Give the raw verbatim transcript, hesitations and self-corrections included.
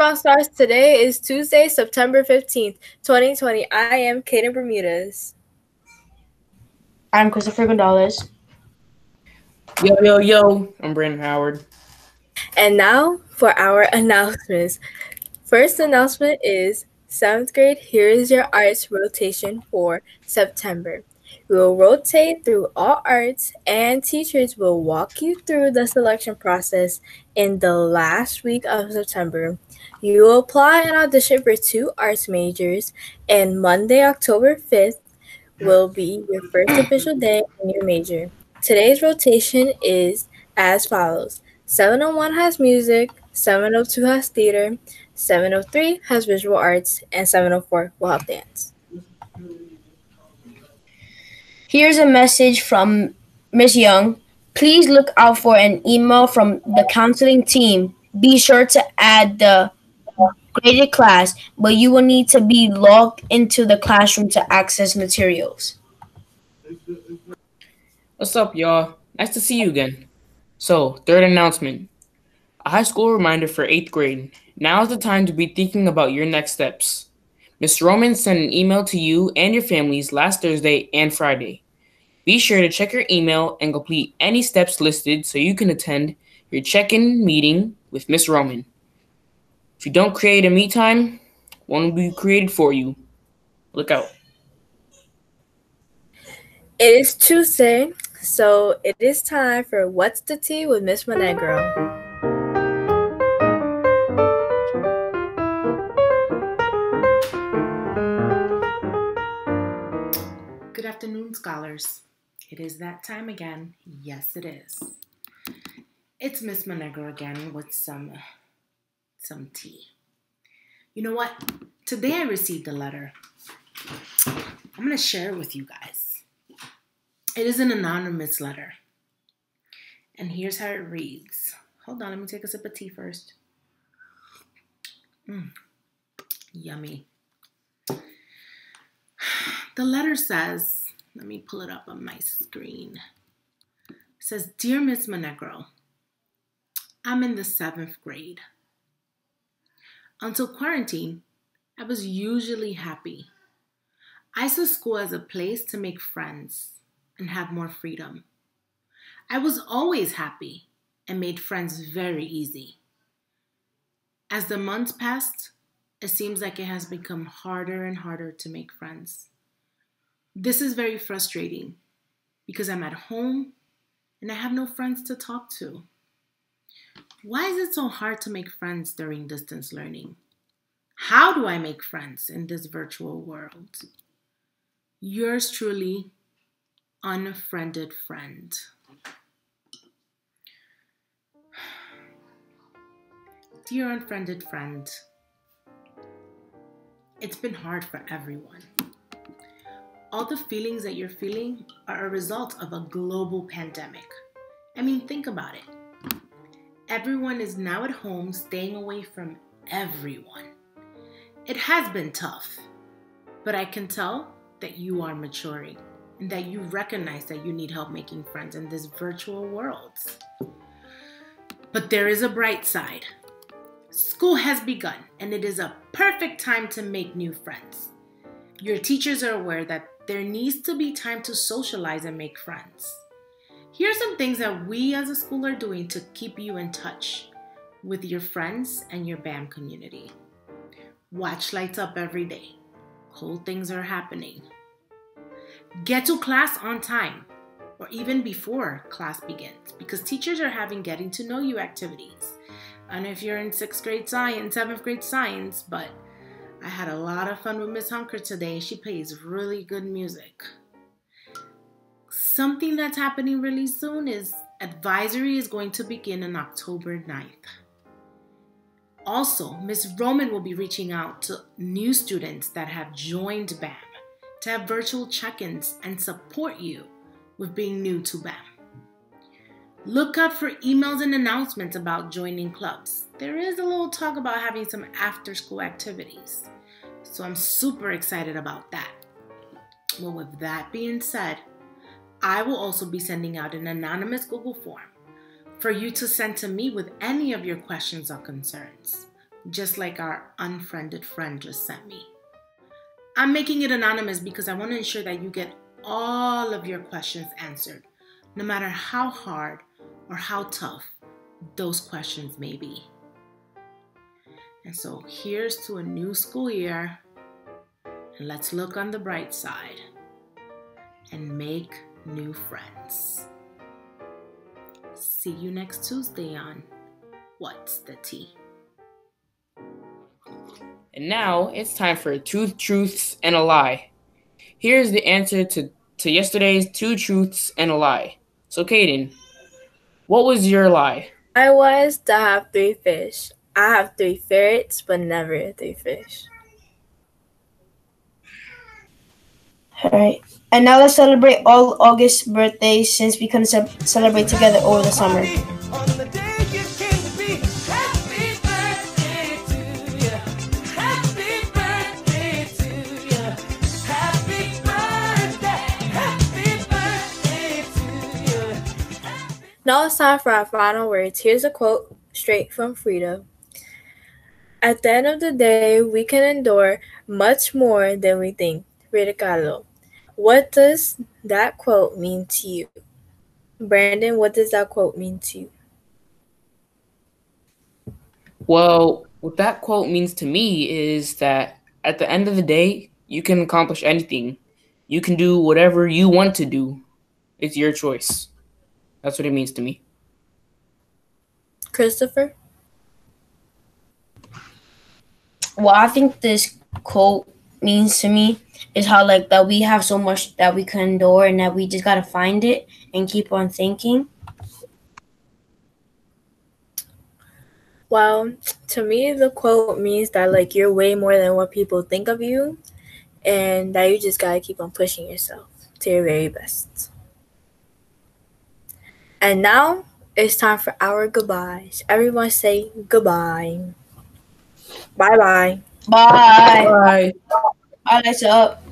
Rock Stars. Today is Tuesday, September fifteenth, twenty twenty. I am Kaden Bermudez. I'm Christopher Gonzalez. Yo, yo, yo, I'm Brandon Howard. And now for our announcements. First announcement is seventh grade, here is your arts rotation for September. We will rotate through all arts, and teachers will walk you through the selection process in the last week of September. You will apply and audition for two arts majors, and Monday, October fifth, will be your first official day in your major. Today's rotation is as follows. seven oh one has music, seven oh two has theater, seven oh three has visual arts, and seven oh four will have dance. Here's a message from Miss Young. Please look out for an email from the counseling team. Be sure to add the graded class, but you will need to be logged into the classroom to access materials. What's up, y'all? Nice to see you again. So, third announcement. A high school reminder for eighth grade. Now is the time to be thinking about your next steps. Miss Roman sent an email to you and your families last Thursday and Friday. Be sure to check your email and complete any steps listed so you can attend your check-in meeting with Miss Roman. If you don't create a meet time, one will be created for you. Look out. It is Tuesday, so it is time for What's the Tea with Miss Monegro. Good afternoon, scholars. It is that time again. Yes, it is. It's Miss Monegro again with some, some tea. You know what? Today I received a letter. I'm going to share it with you guys. It is an anonymous letter. And here's how it reads. Hold on, let me take a sip of tea first. Mm, yummy. The letter says, let me pull it up on my screen. It says, Dear Miss Monegro, I'm in the seventh grade. Until quarantine, I was usually happy. I saw school as a place to make friends and have more freedom. I was always happy and made friends very easy. As the months passed, it seems like it has become harder and harder to make friends. This is very frustrating because I'm at home and I have no friends to talk to. Why is it so hard to make friends during distance learning? How do I make friends in this virtual world? Yours truly, Unfriended Friend. Dear Unfriended Friend, it's been hard for everyone. All the feelings that you're feeling are a result of a global pandemic. I mean, think about it. Everyone is now at home staying away from everyone. It has been tough, but I can tell that you are maturing and that you recognize that you need help making friends in this virtual world. But there is a bright side. School has begun, and it is a perfect time to make new friends. Your teachers are aware that there needs to be time to socialize and make friends. Here are some things that we as a school are doing to keep you in touch with your friends and your BAM community. Watch lights up every day. Cool things are happening. Get to class on time or even before class begins because teachers are having getting to know you activities. And if you're in sixth grade science, seventh grade science, but I had a lot of fun with Miss Hunker today. She plays really good music. Something that's happening really soon is advisory is going to begin on October ninth. Also, Miss Roman will be reaching out to new students that have joined BAM to have virtual check-ins and support you with being new to BAM. Look out for emails and announcements about joining clubs. There is a little talk about having some after-school activities, so I'm super excited about that. Well, with that being said, I will also be sending out an anonymous Google form for you to send to me with any of your questions or concerns. just like our unfriended friend just sent me. I'm making it anonymous because I want to ensure that you get all of your questions answered, no matter how hard or how tough those questions may be. And so here's to a new school year, and let's look on the bright side and make new friends. See you next Tuesday on What's the Tea? And now it's time for two truths and a lie. Here's the answer to, to yesterday's two truths and a lie. So, Kaden, what was your lie? I was to have three fish. I have three ferrets, but never three fish. Alright. And now let's celebrate all August birthdays since we couldn't ce- celebrate together over the summer. Now it's time for our final words. Here's a quote straight from Frida. At the end of the day, we can endure much more than we think. Frida Kahlo. What does that quote mean to you? Brandon, what does that quote mean to you? Well, what that quote means to me is that at the end of the day, you can accomplish anything. You can do whatever you want to do. It's your choice. That's what it means to me. Christopher? What I think this quote means to me is how like that we have so much that we can endure and that we just gotta find it and keep on thinking. Well, to me, the quote means that like you're way more than what people think of you, and that you just gotta keep on pushing yourself to your very best. And now it's time for our goodbyes. Everyone say goodbye. Bye bye. Bye. Bye. Bye, lights up.